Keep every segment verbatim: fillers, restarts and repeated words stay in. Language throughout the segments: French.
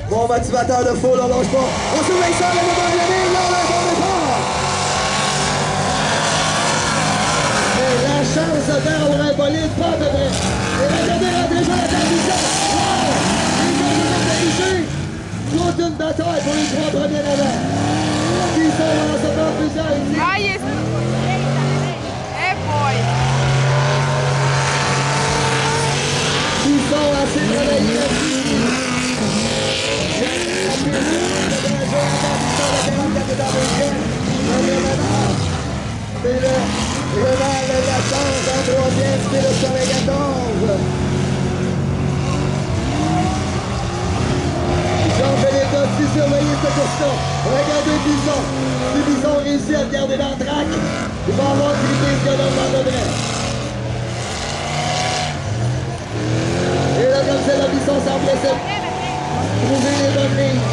Mon motivateur de faux, là, lâche pas. On surveille ça, le moment de la ligne, là, le bon départ. Et la chance de faire avoir un bolide, pas à peu près. Et regardez, là, déjà la transition. Wow! Les gars, ils ont affiché. Toute une bataille pour les trois premiers navets. Qui sont en ce moment plusieurs ici. Ah, il est... Eh boy! Qui sont assez travaillés ici. C'est le Renal de la chance en troisième, c'est le soixante-quatorze. Jean-Philippe a su surveiller ce course-là. Regardez Bison. Si Bison réussit à le garder dans le track, il va avoir trippé ce gars-là dans le vrai. Et là, comme c'est la Bison semblait se trouver les bonnes lignes.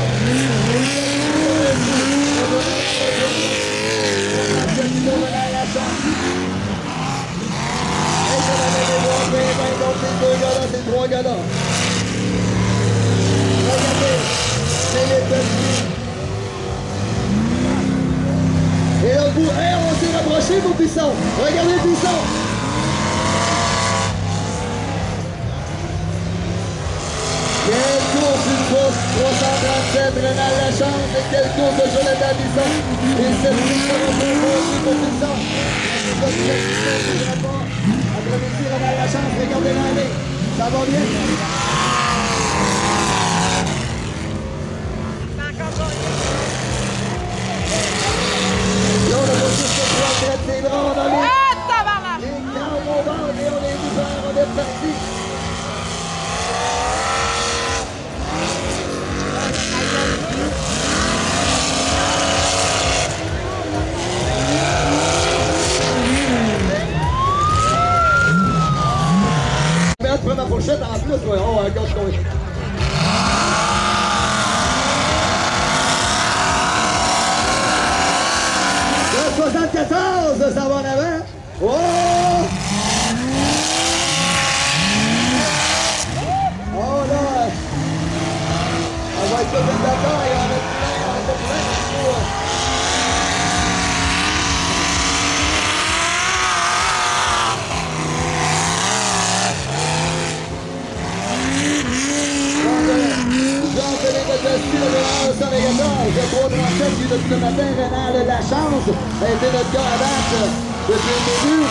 Ces trois gars-là. Regardez, c'est les petits. Et là, vous, hey, on s'est rapproché, vos Buissons. Regardez Buisson. Quelle course une course trois cent trente-sept, Renal Lachance. Et quelle course de Jonathan Buisson. Et cette victoire de Buisson. Après-midi, Renal Lachance, regardez l'année. Ça va bien? Là, on a reçu ce trois traite ses bras, on a les... Ah, tabarnak! Les câbles au ventre et on est ouvert, on est parti. Prends ma fourchette en plus, ouais. Oh, regarde, je connais. Le soixante-quatorze, ça va en avant. Oh! Oh là! On va être toute une bataille, on a plein, on a plein de choses. Jean-Philippe Dessus, le grand soixante-quatorze, trois trente-sept, qui depuis le matin, Renal de la chance, a été notre gars à battre depuis le début.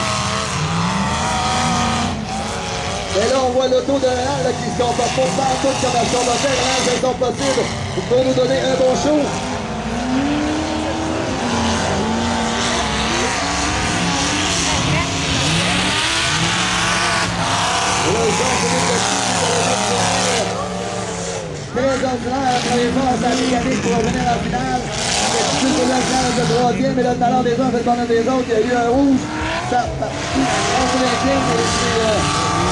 Et là, on voit l'auto de Renal là, qui se comporte pas partout comme à son hôtel, Renal, c'est son possible pour nous donner un bon show. Et là, Jean-Philippe Dessus, très ordinaire, la première fois, ça a été gagné pour revenir en finale. C'est plus de la finale de troisième, mais le talent des uns fait le bonheur des autres. Il y a eu un rouge. Ça, on se l'incline, mais c'est... Euh...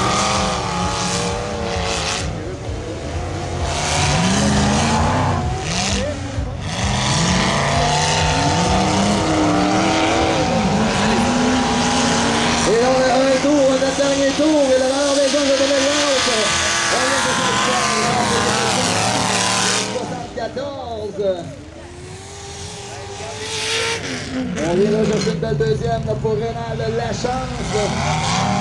Et on a un tour, notre dernier tour, et le valeur des uns de donner l'autre. soixante-quatorze. On vient de chercher une belle deuxième là, pour Renal Lachance.